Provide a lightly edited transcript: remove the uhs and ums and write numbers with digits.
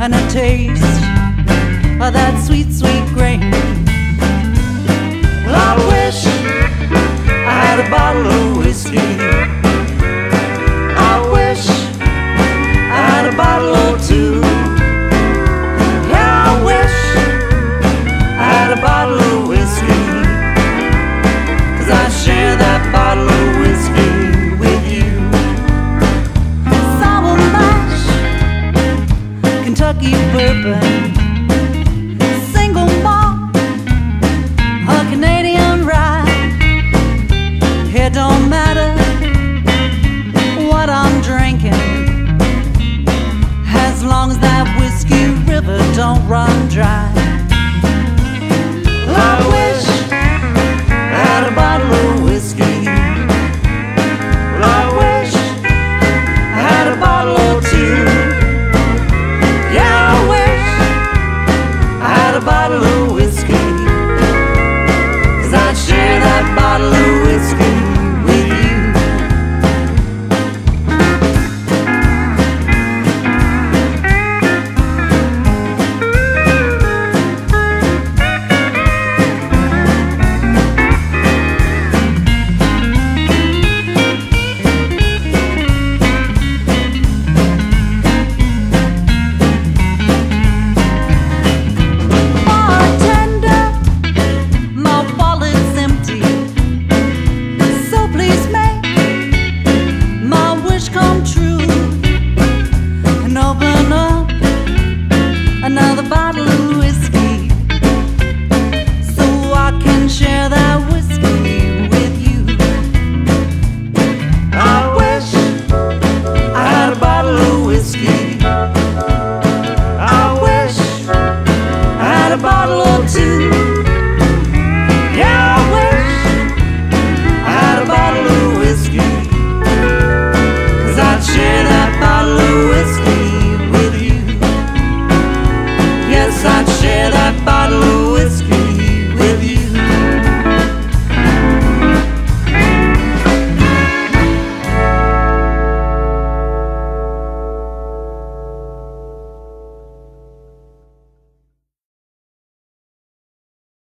and a taste of that sweet, sweet grain. Well, I wish I had a bottle of whiskey. I wish I had a bottle or two. Yeah, I wish I had a bottle of whiskey, 'cause I share that bottle of whiskey with you. Sour mash, Kentucky bourbon, single malt, a Canadian rye. It don't matter what I'm drinking, as long as that whiskey river don't run dry. Well, I wish I had a bottle of whiskey. Well, I wish I had a bottle or two. Yeah, I wish I had a bottle of whiskey, 'cause I'd share that bottle of whiskey with you. Bartender, my wallet's empty, so please make my wish come true and open up another bottle of whiskey, so I can share that whiskey with you. I wish I had a bottle of whiskey. I wish I had a bottle or two. Yeah, I wish I had a bottle of whiskey, 'cause I'd share that bottle of whiskey with you. Yes, I'd share that bottle